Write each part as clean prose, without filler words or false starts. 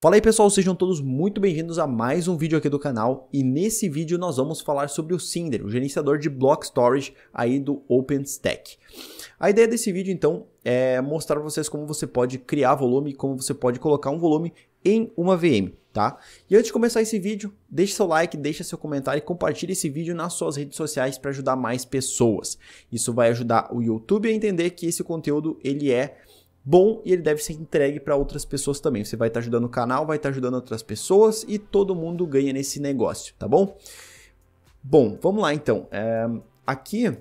Fala aí pessoal, sejam todos muito bem-vindos a mais um vídeo aqui do canal e nesse vídeo nós vamos falar sobre o Cinder, o gerenciador de Block Storage aí do OpenStack. A ideia desse vídeo então é mostrar para vocês como você pode criar volume, como você pode colocar um volume em uma VM, tá? E antes de começar esse vídeo, deixe seu like, deixe seu comentário e compartilhe esse vídeo nas suas redes sociais para ajudar mais pessoas. Isso vai ajudar o YouTube a entender que esse conteúdo ele é bom e ele deve ser entregue para outras pessoas também. Você vai estar ajudando o canal, vai estar ajudando outras pessoas e todo mundo ganha nesse negócio, tá bom? Bom, vamos lá então. Aqui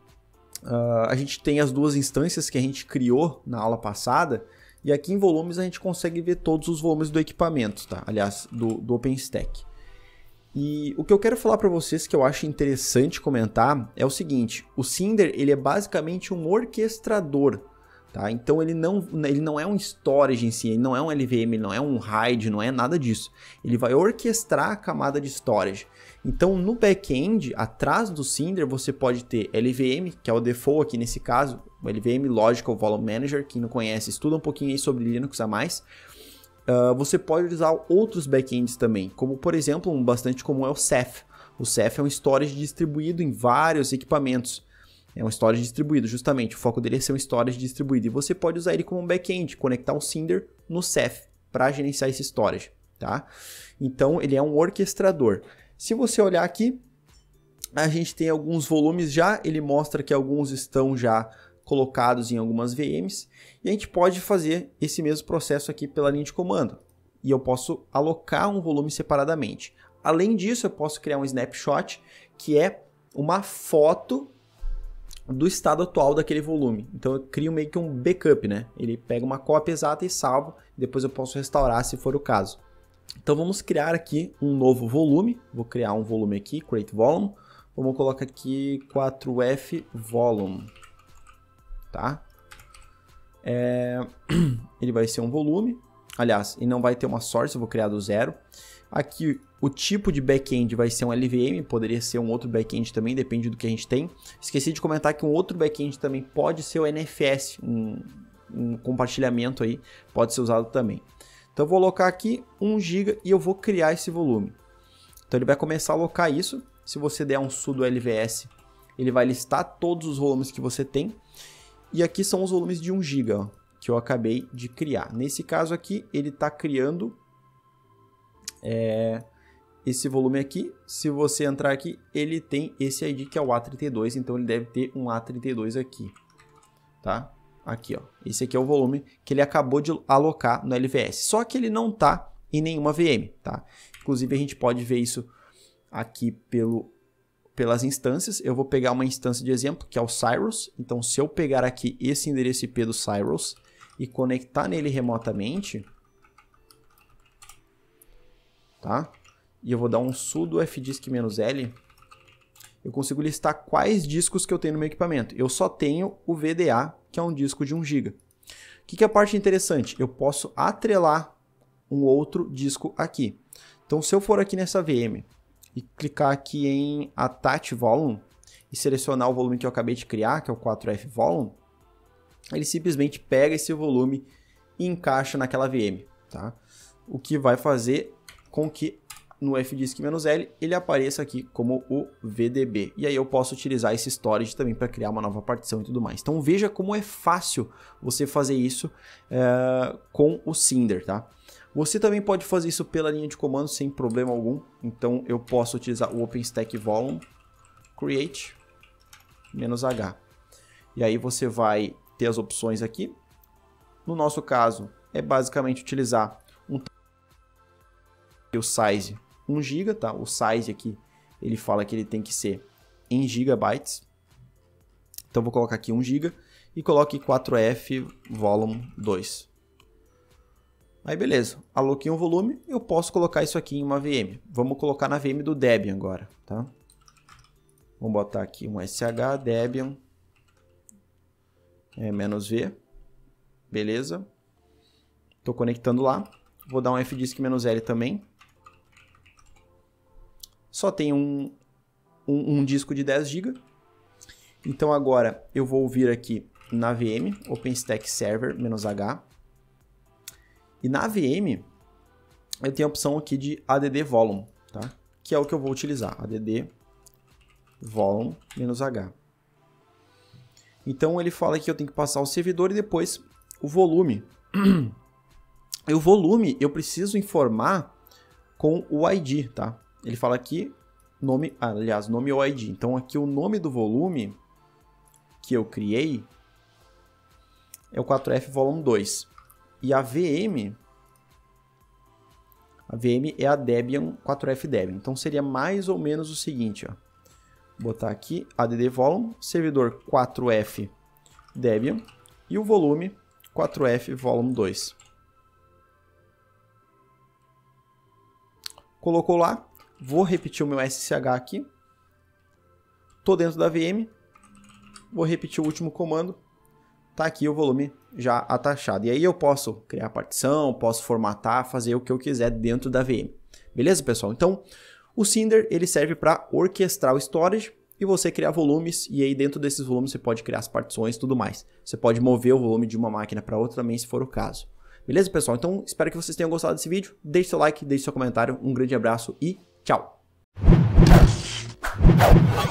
a gente tem as duas instâncias que a gente criou na aula passada e aqui em volumes a gente consegue ver todos os volumes do equipamento, tá? Aliás, do OpenStack. E o que eu quero falar para vocês que eu acho interessante comentar é o seguinte: o Cinder ele é basicamente um orquestrador. Tá? Então ele não é um storage em si, ele não é um LVM, ele não é um RAID, não é nada disso. Ele vai orquestrar a camada de storage. Então no back-end, atrás do Cinder, você pode ter LVM, que é o default aqui nesse caso, o LVM Logical Volume Manager. Quem não conhece, estuda um pouquinho aí sobre Linux a mais. Você pode usar outros back-ends também, como por exemplo, um bastante comum é o Ceph. O Ceph é um storage distribuído em vários equipamentos. É um storage distribuído, justamente. O foco dele é ser um storage distribuído. E você pode usar ele como um back-end, conectar o Cinder no Ceph para gerenciar esse storage, tá? Então, ele é um orquestrador. Se você olhar aqui, a gente tem alguns volumes já. Ele mostra que alguns estão já colocados em algumas VMs. E a gente pode fazer esse mesmo processo aqui pela linha de comando. E eu posso alocar um volume separadamente. Além disso, eu posso criar um snapshot, que é uma foto do estado atual daquele volume. Então eu crio meio que um backup, né? Ele pega uma cópia exata e salvo, depois eu posso restaurar se for o caso. Então vamos criar aqui um novo volume. Vou criar um volume aqui, create volume. Vamos colocar aqui 4F volume, tá? Ele vai ser um volume. Aliás, ele não vai ter uma source, eu vou criar do zero. Aqui o tipo de back-end vai ser um LVM, poderia ser um outro back-end também, depende do que a gente tem. Esqueci de comentar que um outro back-end também pode ser o NFS, um compartilhamento aí, pode ser usado também. Então eu vou alocar aqui 1 GB e eu vou criar esse volume. Então ele vai começar a alocar isso. Se você der um sudo LVS, ele vai listar todos os volumes que você tem. E aqui são os volumes de 1 GB, ó, que eu acabei de criar. Nesse caso aqui, ele está criando esse volume aqui. Se você entrar aqui, ele tem esse ID que é o A32, então ele deve ter um A32 aqui, tá? Aqui, ó. Esse aqui é o volume que ele acabou de alocar no LVS, só que ele não está em nenhuma VM, tá? Inclusive a gente pode ver isso aqui pelas instâncias. Eu vou pegar uma instância de exemplo, que é o Cyrus. Então se eu pegar aqui esse endereço IP do Cyrus e conectar nele remotamente, tá? E eu vou dar um sudo fdisk-l, eu consigo listar quais discos que eu tenho no meu equipamento. Eu só tenho o VDA, que é um disco de 1 GB. O que é a parte interessante? Eu posso atrelar um outro disco aqui. Então, se eu for aqui nessa VM e clicar aqui em Attach Volume e selecionar o volume que eu acabei de criar, que é o 4F Volume, ele simplesmente pega esse volume e encaixa naquela VM, tá? O que vai fazer com que no fdisk-l ele apareça aqui como o VDB. E aí eu posso utilizar esse storage também para criar uma nova partição e tudo mais. Então veja como é fácil você fazer isso com o Cinder, tá? Você também pode fazer isso pela linha de comando sem problema algum. Então eu posso utilizar o OpenStack Volume create -h. E aí você vai ter as opções aqui. No nosso caso é basicamente utilizar o size 1 GB, tá? O size aqui, ele fala que ele tem que ser em gigabytes. Então vou colocar aqui 1 GB e coloque 4F volume 2. Aí beleza, aloquei um volume, eu posso colocar isso aqui em uma VM. Vamos colocar na VM do Debian agora, tá? Vamos botar aqui um sh Debian -v. Beleza. Estou conectando lá. Vou dar um fdisk-l também. Só tem um disco de 10 GB. Então agora eu vou vir aqui na VM, OpenStack Server -h. E na VM eu tenho a opção aqui de add volume, tá? Que é o que eu vou utilizar, add volume -h. Então ele fala que eu tenho que passar o servidor e depois o volume. E o volume eu preciso informar com o ID, tá? Ele fala aqui nome, aliás, nome ou ID. Então aqui o nome do volume que eu criei é o 4F volume 2. E a VM é a Debian 4F Debian. Então seria mais ou menos o seguinte, ó. Vou botar aqui add volume, servidor 4F Debian e o volume 4F volume 2. Colocou lá, vou repetir o meu SSH aqui. Tô dentro da VM, vou repetir o último comando. Tá aqui o volume já atachado. E aí eu posso criar partição, posso formatar, fazer o que eu quiser dentro da VM. Beleza, pessoal? Então, o Cinder ele serve para orquestrar o storage e você criar volumes. E aí dentro desses volumes você pode criar as partições e tudo mais. Você pode mover o volume de uma máquina para outra também, se for o caso. Beleza, pessoal? Então, espero que vocês tenham gostado desse vídeo. Deixe seu like, deixe seu comentário. Um grande abraço e tchau!